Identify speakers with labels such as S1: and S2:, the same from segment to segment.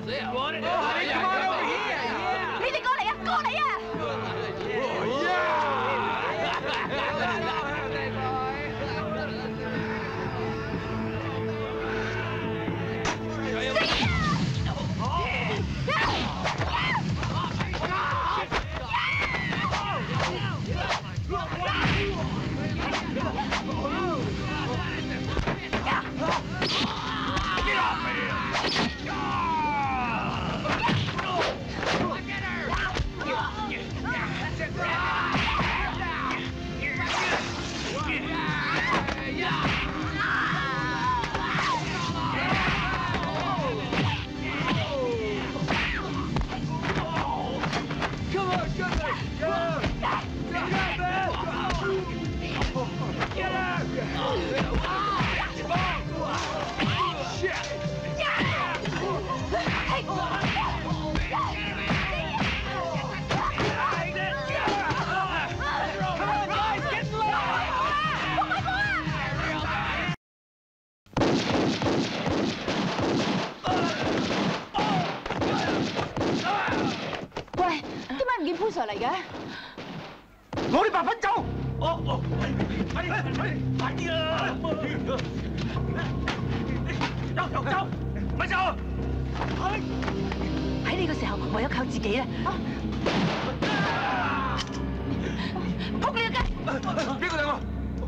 S1: 你哋過嚟啊，過嚟啊！ 潘 Sir 嚟嘅，
S2: 我哋白粉走。快啲啊！走，咪走！
S1: 喺呢個時候，唯有靠自己啦。仆你個街！
S2: 邊個兩個？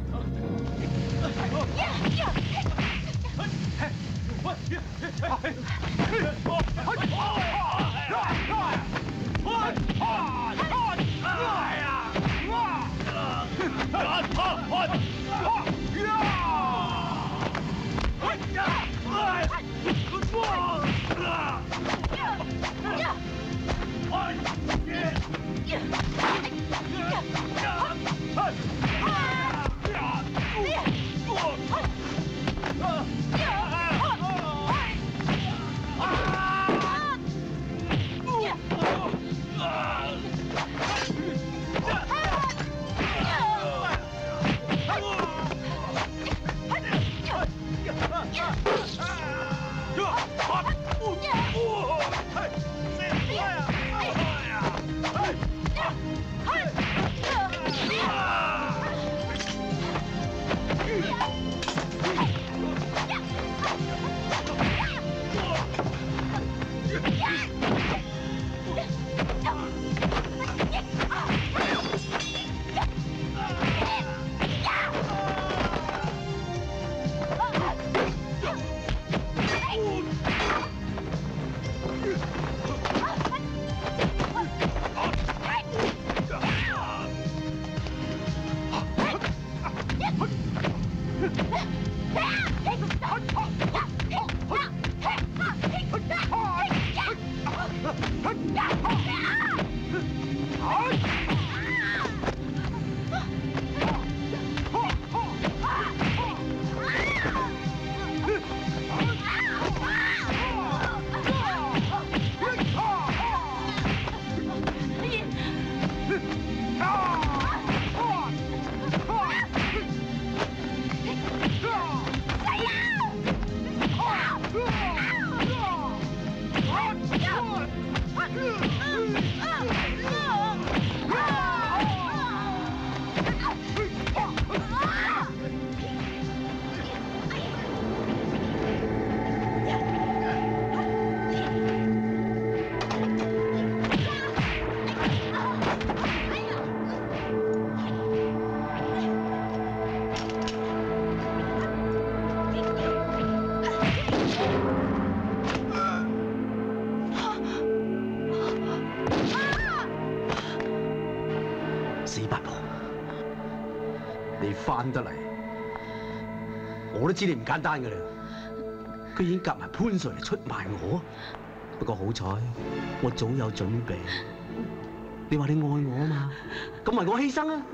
S3: 翻得嚟，我都知你唔簡單㗎啦。佢已經夾埋潘 Sir 嚟出賣我，不過好彩我早有準備。你話你愛我啊嘛，咁為我犧牲啊！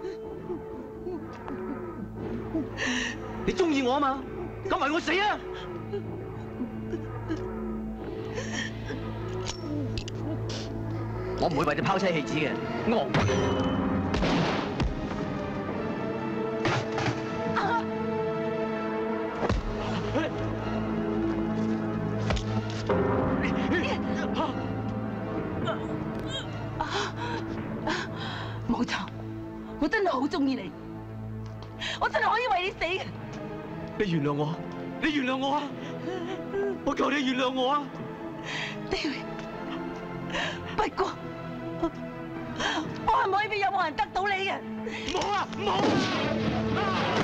S3: 你中意我啊嘛，咁為我死啊！我唔會為你拋妻棄子嘅，我。
S2: 你
S1: 冇錯，我真係好中意你，我真係可以為你死嘅。
S3: 你原諒我，你原諒我啊！我求你原諒我啊
S1: David， 不過我係唔可以俾任何人得到你嘅。
S3: 唔好啊，唔好啊！